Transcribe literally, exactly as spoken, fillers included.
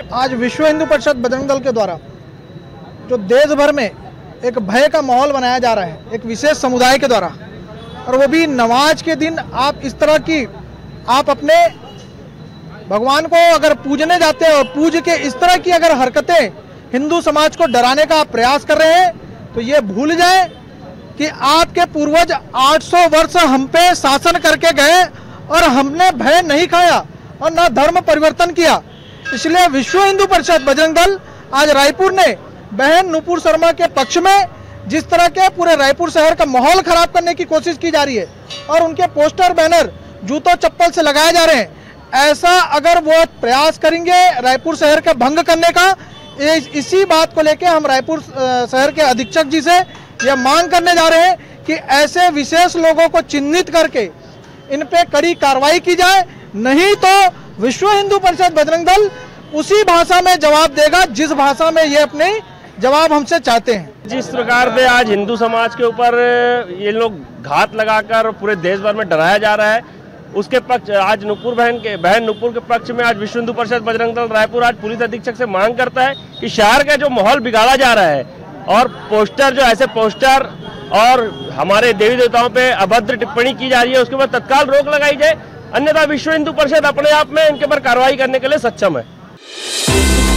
आज विश्व हिंदू परिषद बजरंग दल के द्वारा जो देश भर में एक भय का माहौल बनाया जा रहा है एक विशेष समुदाय के द्वारा, और वो भी नमाज के दिन आप इस तरह की आप अपने भगवान को अगर पूजने जाते हैं और पूज के इस तरह की अगर हरकतें हिंदू समाज को डराने का आप प्रयास कर रहे हैं, तो ये भूल जाए कि आपके पूर्वज आठ सौ वर्ष हम पे शासन करके गए और हमने भय नहीं खाया और ना धर्म परिवर्तन किया। इसलिए विश्व हिंदू परिषद बजरंग दल आज रायपुर ने बहन नुपुर शर्मा के पक्ष में जिस तरह के पूरे रायपुर शहर का माहौल खराब करने की कोशिश की जा रही है और उनके पोस्टर बैनर जूतों चप्पल से लगाए जा रहे हैं, ऐसा अगर वो प्रयास करेंगे रायपुर शहर का भंग करने का, इसी बात को लेकर हम रायपुर शहर के अधीक्षक जी से यह मांग करने जा रहे हैं कि ऐसे विशेष लोगों को चिन्हित करके इन पे कड़ी कार्रवाई की जाए, नहीं तो विश्व हिंदू परिषद बजरंग दल उसी भाषा में जवाब देगा जिस भाषा में ये अपने जवाब हमसे चाहते हैं। जिस प्रकार से आज हिंदू समाज के ऊपर ये लोग घात लगाकर पूरे देश भर में डराया जा रहा है, उसके पक्ष आज नुपुर बहन के बहन नुपुर के पक्ष में आज विश्व हिंदू परिषद बजरंग दल रायपुर आज पुलिस अधीक्षक से मांग करता है कि शहर का जो माहौल बिगाड़ा जा रहा है और पोस्टर जो ऐसे पोस्टर और हमारे देवी देवताओं पे अभद्र टिप्पणी की जा रही है उसके ऊपर तत्काल रोक लगाई जाए, अन्यथा विश्व हिंदू परिषद अपने आप में इनके ऊपर कार्रवाई करने के लिए सक्षम है।